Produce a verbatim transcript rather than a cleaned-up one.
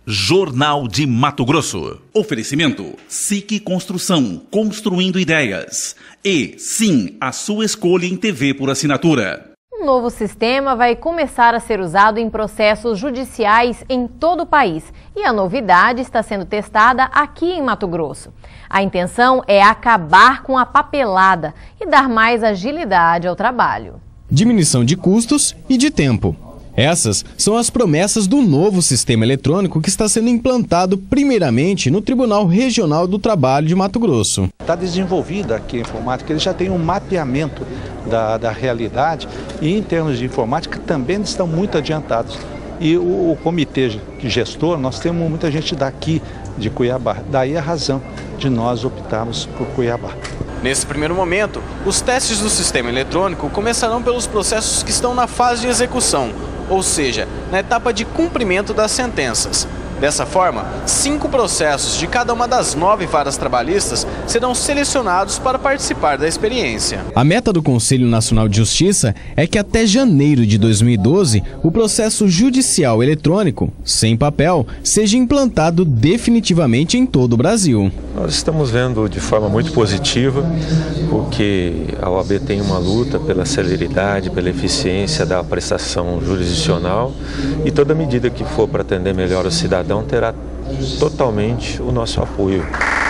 Jornal de Mato Grosso. Oferecimento S I C Construção, construindo ideias. E sim, a sua escolha em T V por assinatura. Um novo sistema vai começar a ser usado em processos judiciais em todo o país. E a novidade está sendo testada aqui em Mato Grosso. A intenção é acabar com a papelada e dar mais agilidade ao trabalho. Diminuição de custos e de tempo. Essas são as promessas do novo sistema eletrônico que está sendo implantado primeiramente no Tribunal Regional do Trabalho de Mato Grosso. Está desenvolvida aqui a informática, ele já tem um mapeamento da, da realidade e em termos de informática também eles estão muito adiantados. E o, o comitê gestor, nós temos muita gente daqui de Cuiabá, daí a razão de nós optarmos por Cuiabá. Nesse primeiro momento, os testes do sistema eletrônico começarão pelos processos que estão na fase de execução, ou seja, na etapa de cumprimento das sentenças. Dessa forma, cinco processos de cada uma das nove varas trabalhistas serão selecionados para participar da experiência. A meta do Conselho Nacional de Justiça é que até janeiro de dois mil e doze, o processo judicial eletrônico, sem papel, seja implantado definitivamente em todo o Brasil. Nós estamos vendo de forma muito positiva, porque a O A B tem uma luta pela celeridade, pela eficiência da prestação jurisdicional e toda medida que for para atender melhor o cidadão terá totalmente o nosso apoio.